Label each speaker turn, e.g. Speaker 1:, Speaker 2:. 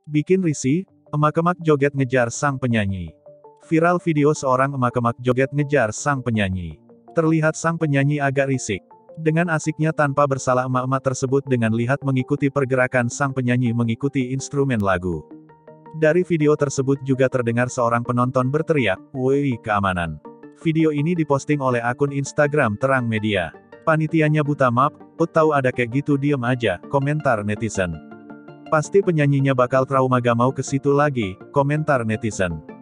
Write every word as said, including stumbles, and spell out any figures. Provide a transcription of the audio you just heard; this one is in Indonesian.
Speaker 1: Bikin risih, emak-emak joget ngejar sang penyanyi. Viral video seorang emak-emak joget ngejar sang penyanyi. Terlihat sang penyanyi agak risik. Dengan asiknya tanpa bersalah emak-emak tersebut dengan lihat mengikuti pergerakan sang penyanyi mengikuti instrumen lagu. Dari video tersebut juga terdengar seorang penonton berteriak, "Woi, keamanan." Video ini diposting oleh akun Instagram Terang Media. Panitianya buta map, "Ut tahu ada kayak gitu diem aja," komentar netizen. "Pasti penyanyinya bakal trauma gak mau ke situ lagi," komentar netizen.